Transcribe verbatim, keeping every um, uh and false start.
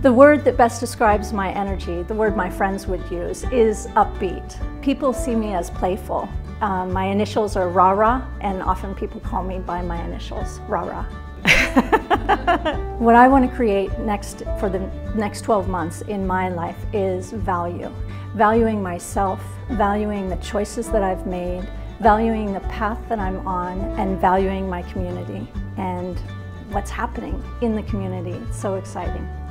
The word that best describes my energy, the word my friends would use, is upbeat. People see me as playful. Um, my initials are Rara, and often people call me by my initials, Rara. What I want to create next for the next twelve months in my life is value. Valuing myself, valuing the choices that I've made, valuing the path that I'm on, and valuing my community and what's happening in the community. It's so exciting.